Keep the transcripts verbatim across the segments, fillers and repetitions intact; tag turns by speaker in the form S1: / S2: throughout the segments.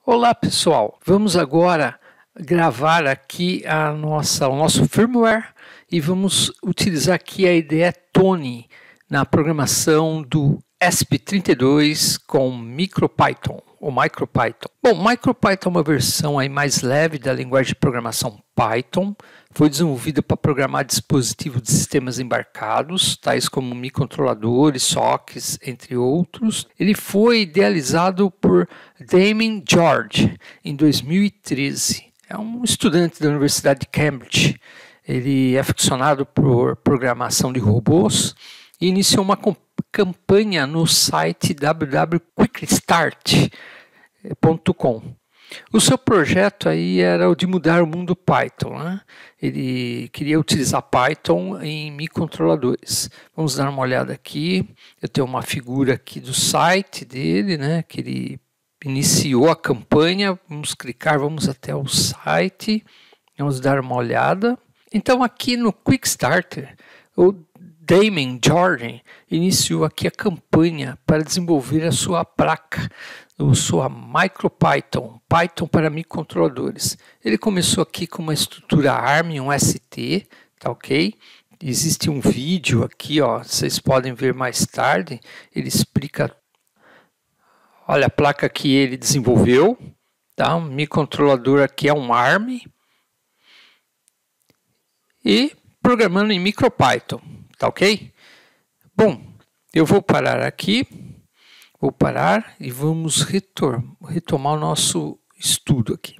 S1: Olá pessoal, vamos agora gravar aqui a nossa, o nosso firmware e vamos utilizar aqui a I D E Tony na programação do E S P trinta e dois com MicroPython ou MicroPython. Bom, MicroPython é uma versão aí mais leve da linguagem de programação Python. Foi desenvolvida para programar dispositivos de sistemas embarcados, tais como microcontroladores, sockets, entre outros. Ele foi idealizado por Damien George em dois mil e treze. É um estudante da Universidade de Cambridge. Ele é aficionado por programação de robôs e iniciou uma campanha no site w w w ponto quick start ponto com. O seu projeto aí era o de mudar o mundo Python, né? Ele queria utilizar Python em microcontroladores. Vamos dar uma olhada aqui. Eu tenho uma figura aqui do site dele, né? Que ele iniciou a campanha. Vamos clicar, vamos até o site. Vamos dar uma olhada. Então aqui no Quick Starter, o Damien George iniciou aqui a campanha para desenvolver a sua placa, a sua MicroPython, Python para microcontroladores. Ele começou aqui com uma estrutura ARM, um S T, tá ok? Existe um vídeo aqui, ó, vocês podem ver mais tarde, ele explica, olha a placa que ele desenvolveu, tá? Um microcontrolador aqui é um ARM e programando em MicroPython. Tá ok? Bom, eu vou parar aqui, vou parar e vamos retomar o nosso estudo aqui.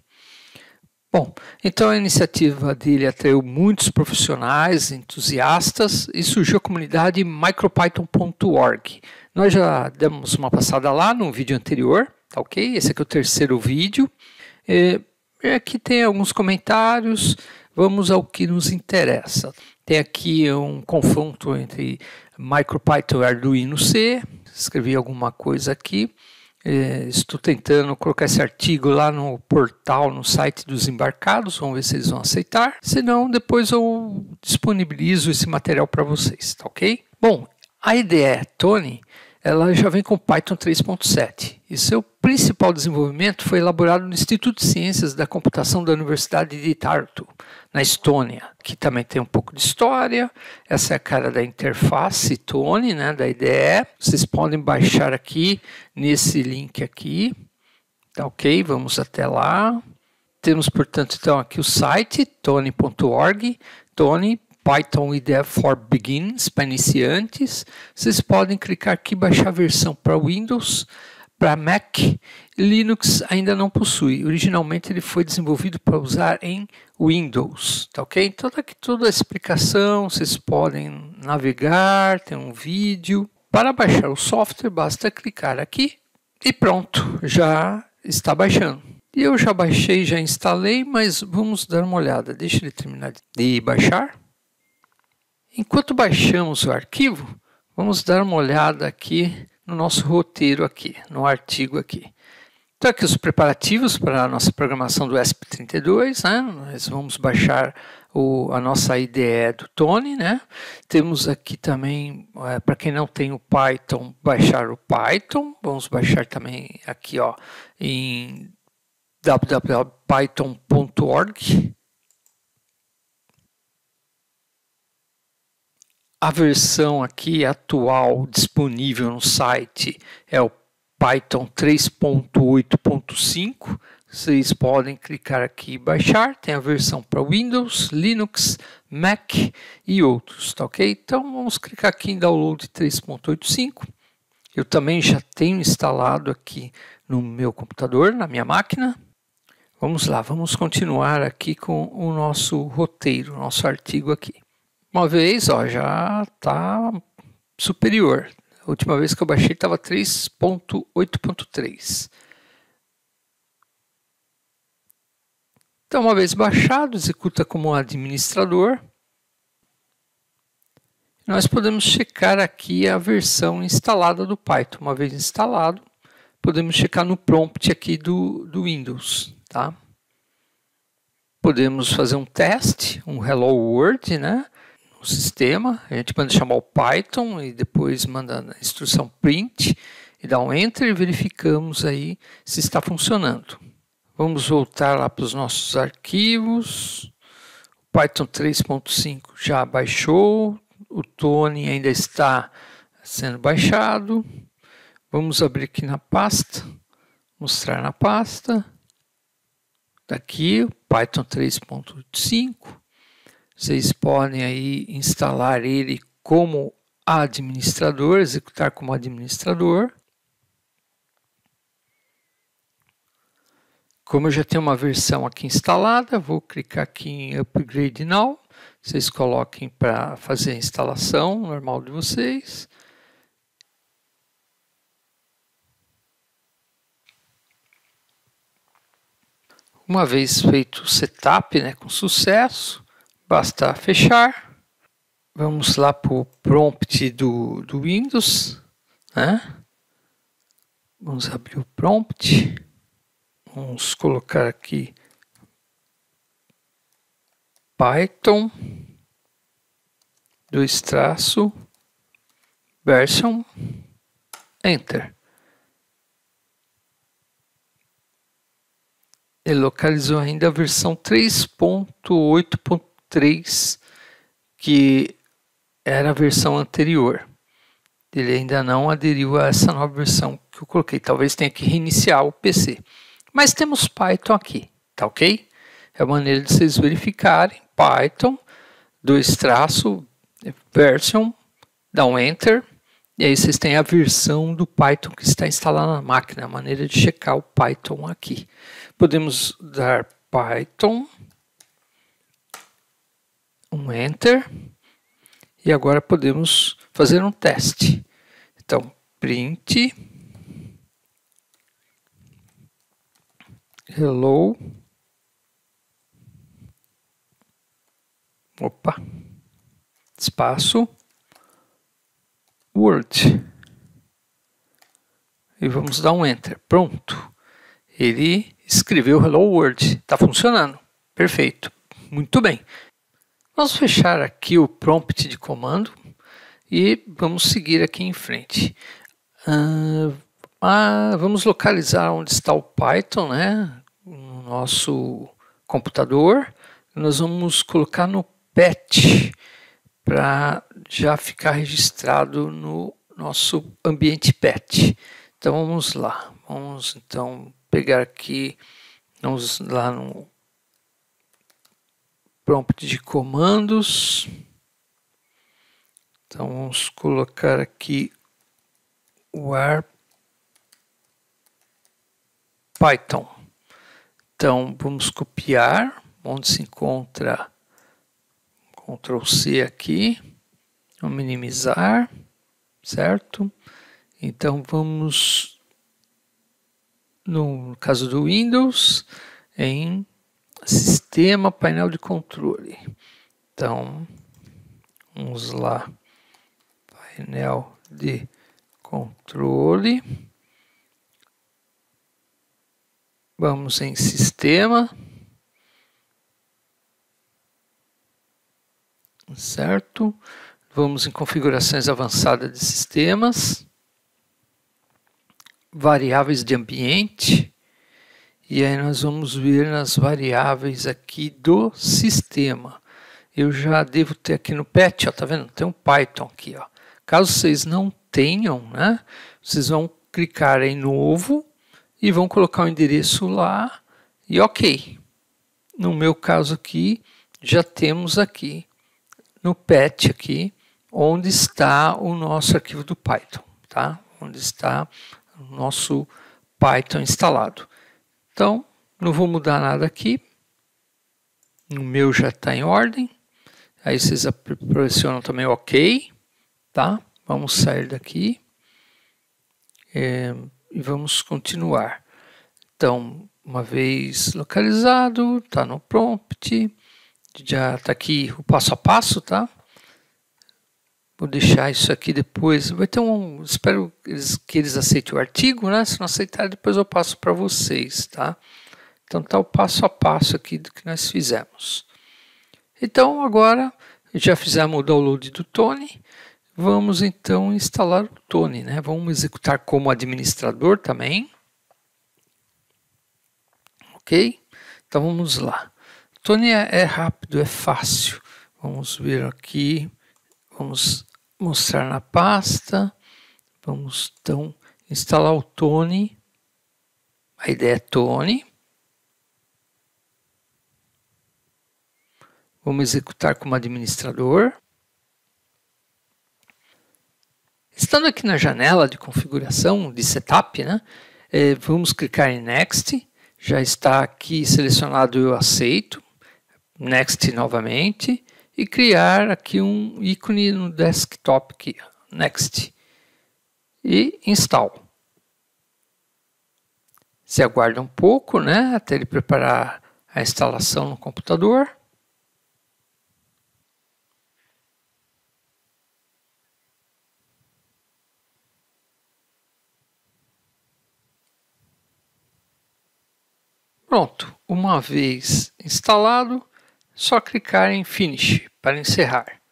S1: Bom, então a iniciativa dele atraiu muitos profissionais, entusiastas e surgiu a comunidade micropython ponto org. Nós já demos uma passada lá no vídeo anterior, tá ok? Esse aqui é o terceiro vídeo. E aqui tem alguns comentários, vamos ao que nos interessa. Tem aqui um confronto entre MicroPython e Arduino C. Escrevi alguma coisa aqui. É, estou tentando colocar esse artigo lá no portal, no site dos embarcados. Vamos ver se eles vão aceitar. Se não, depois eu disponibilizo esse material para vocês, tá ok? Bom, a I D E Tony, ela já vem com Python três ponto sete. E seu principal desenvolvimento foi elaborado no Instituto de Ciências da Computação da Universidade de Tartu, na Estônia, que também tem um pouco de história. Essa é a cara da interface Tony, né, da I D E. Vocês podem baixar aqui nesse link aqui. Tá ok? Vamos até lá. Temos, portanto, então aqui o site tony ponto org, Tony Python I D E for Beginners, para iniciantes. Vocês podem clicar aqui e baixar a versão para Windows, para Mac. Linux ainda não possui. Originalmente ele foi desenvolvido para usar em Windows, tá ok? Então tá aqui toda a explicação, vocês podem navegar, tem um vídeo. Para baixar o software basta clicar aqui e pronto, já está baixando. E eu já baixei, já instalei, mas vamos dar uma olhada. Deixa ele terminar de baixar. Enquanto baixamos o arquivo, vamos dar uma olhada aqui no nosso roteiro aqui, no artigo aqui. Então aqui os preparativos para a nossa programação do E S P trinta e dois, né? Nós vamos baixar o, a nossa I D E do Tony, né? Temos aqui também, é, para quem não tem o Python, baixar o Python. Vamos baixar também aqui, ó, em w w w ponto python ponto org. A versão aqui atual disponível no site é o Python três ponto oito ponto cinco. Vocês podem clicar aqui e baixar. Tem a versão para Windows, Linux, Mac e outros, tá ok? Então vamos clicar aqui em Download três ponto oito ponto cinco. Eu também já tenho instalado aqui no meu computador, na minha máquina. Vamos lá, vamos continuar aqui com o nosso roteiro, nosso artigo aqui. Uma vez, ó, já está superior. A última vez que eu baixei estava três ponto oito ponto três. Então, uma vez baixado, executa como administrador. Nós podemos checar aqui a versão instalada do Python. Uma vez instalado, podemos checar no prompt aqui do, do Windows, tá? Podemos fazer um teste, um Hello World, né? O sistema, a gente manda chamar o Python e depois manda a instrução print e dá um enter e verificamos aí se está funcionando. Vamos voltar lá para os nossos arquivos. O Python três ponto cinco já baixou. O Tony ainda está sendo baixado. Vamos abrir aqui na pasta. Mostrar na pasta. Daqui, o Python três ponto cinco. Vocês podem aí instalar ele como administrador, executar como administrador. Como eu já tenho uma versão aqui instalada, vou clicar aqui em Upgrade Now. Vocês coloquem para fazer a instalação normal de vocês. Uma vez feito o setup, né, com sucesso, basta fechar. Vamos lá para o prompt do, do Windows. Né? Vamos abrir o prompt. Vamos colocar aqui Python, dois traço, version, enter. Ele localizou ainda a versão três ponto oito ponto três, que era a versão anterior. Ele ainda não aderiu a essa nova versão que eu coloquei. Talvez tenha que reiniciar o P C. Mas temos Python aqui, tá ok? É a maneira de vocês verificarem. Python, dois traço, version, dá um enter. E aí vocês têm a versão do Python que está instalada na máquina. A maneira de checar o Python aqui. Podemos dar Python, um enter. E agora podemos fazer um teste. Então, print hello. Opa. Espaço. Word. E vamos dar um enter. Pronto. Ele escreveu Hello World. Está funcionando. Perfeito. Muito bem. Vamos fechar aqui o prompt de comando e vamos seguir aqui em frente. Ah, ah, vamos localizar onde está o Python, né, no nosso computador. Nós vamos colocar no patch para já ficar registrado no nosso ambiente patch. Então vamos lá. Vamos então pegar aqui, vamos lá no prompt de comandos. Então vamos colocar aqui o ar Python. Então vamos copiar onde se encontra, control C aqui, vamos minimizar, certo? Então vamos, no caso do Windows, em Sistema, painel de controle. Então, vamos lá, painel de controle. Vamos em Sistema. Certo? Vamos em Configurações avançadas de sistemas. Variáveis de ambiente. E aí nós vamos ver nas variáveis aqui do sistema. Eu já devo ter aqui no patch, ó, tá vendo? Tem um Python aqui, ó. Caso vocês não tenham, né? Vocês vão clicar em novo e vão colocar o endereço lá e ok. No meu caso aqui, já temos aqui no patch aqui, onde está o nosso arquivo do Python, tá? Onde está o nosso Python instalado. Então, não vou mudar nada aqui. No meu já está em ordem. Aí vocês pressionam também OK. Tá? Vamos sair daqui. É, e vamos continuar. Então, uma vez localizado, está no prompt. Já está aqui o passo a passo, tá? Vou deixar isso aqui depois. Vai ter um. Espero que eles, que eles aceitem o artigo, né? Se não aceitar, depois eu passo para vocês, tá? Então tá o passo a passo aqui do que nós fizemos. Então agora já fizemos o download do Tony. Vamos então instalar o Tony, né? Vamos executar como administrador também. ok? Então vamos lá. Tony é, é rápido, é fácil. Vamos ver aqui, vamos mostrar na pasta. Vamos então instalar o Tony. A ideia é Tony. Vamos executar como administrador. Estando aqui na janela de configuração, de setup, né, é, vamos clicar em Next. Já está aqui selecionado eu aceito. Next novamente. E criar aqui um ícone no desktop aqui. Next. E Install. Se aguarda um pouco, né, até ele preparar a instalação no computador. Pronto, uma vez instalado, só clicar em Finish para encerrar.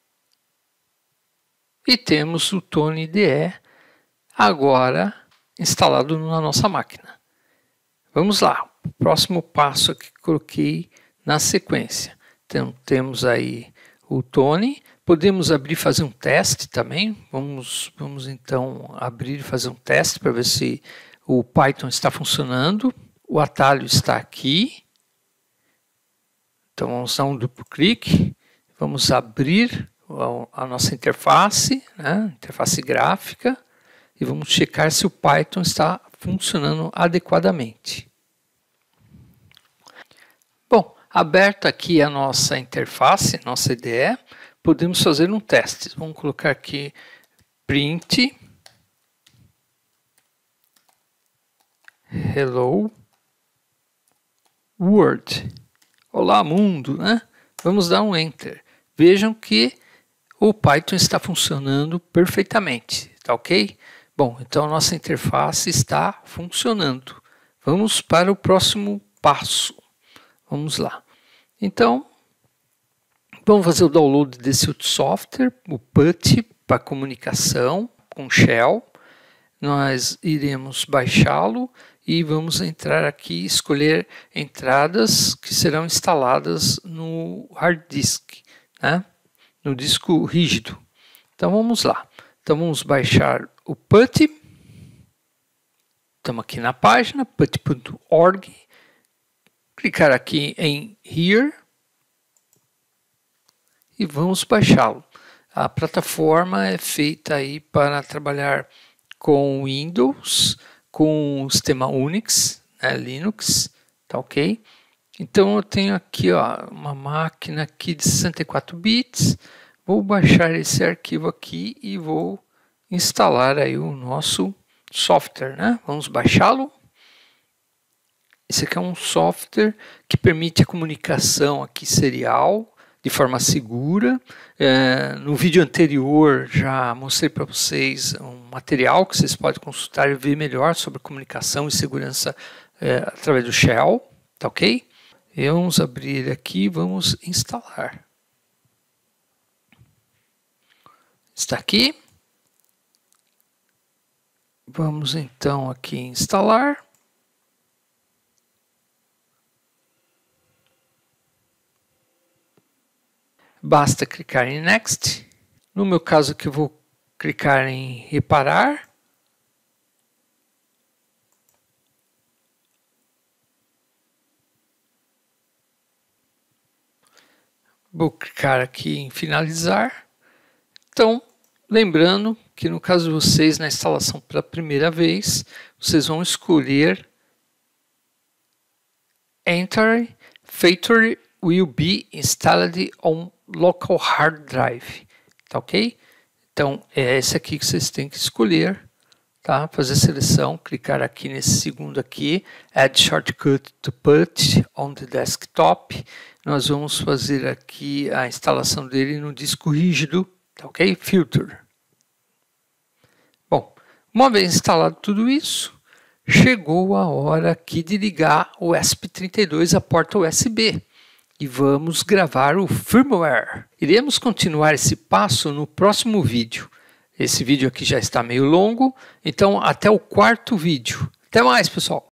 S1: E temos o Tony I D E agora instalado na nossa máquina. Vamos lá, o próximo passo que coloquei na sequência. Então temos aí o Tony, podemos abrir e fazer um teste também. Vamos, vamos então abrir e fazer um teste para ver se o Python está funcionando. O atalho está aqui, então vamos dar um duplo clique, vamos abrir a nossa interface, né, interface gráfica, e vamos checar se o Python está funcionando adequadamente. Bom, aberta aqui a nossa interface, nossa I D E, podemos fazer um teste. Vamos colocar aqui print hello world. Olá, mundo, né? Vamos dar um Enter. Vejam que o Python está funcionando perfeitamente, tá ok? Bom, então a nossa interface está funcionando. Vamos para o próximo passo. Vamos lá. Então, vamos fazer o download desse outro software, o Putty, para comunicação com Shell. Nós iremos baixá-lo e vamos entrar aqui e escolher entradas que serão instaladas no hard disk, né? No disco rígido. Então vamos lá. Então vamos baixar o Putty. Estamos aqui na página putty ponto org. Clicar aqui em Here e vamos baixá-lo. A plataforma é feita aí para trabalhar com Windows, com o sistema Unix, né, Linux, tá ok? Então eu tenho aqui ó, uma máquina aqui de sessenta e quatro bits, vou baixar esse arquivo aqui e vou instalar aí o nosso software, né? Vamos baixá-lo. Esse aqui é um software que permite a comunicação aqui serial de forma segura. É, no vídeo anterior já mostrei para vocês um material que vocês podem consultar e ver melhor sobre comunicação e segurança é, através do Shell, tá ok? E vamos abrir aqui e vamos instalar. Está aqui. Vamos então aqui em instalar. Basta clicar em Next. No meu caso aqui eu vou clicar em Reparar. Vou clicar aqui em Finalizar. Então, lembrando que no caso de vocês, na instalação pela primeira vez, vocês vão escolher Enter Feature will be installed on local hard drive, tá ok? Então é esse aqui que vocês têm que escolher, tá? Fazer a seleção, clicar aqui nesse segundo aqui, Add Shortcut to Put on the Desktop. Nós vamos fazer aqui a instalação dele no disco rígido, tá ok? Filter. Bom, uma vez instalado tudo isso, chegou a hora aqui de ligar o E S P trinta e dois à porta U S B. E vamos gravar o firmware. Iremos continuar esse passo no próximo vídeo. Esse vídeo aqui já está meio longo, então até o quarto vídeo. Até mais, pessoal!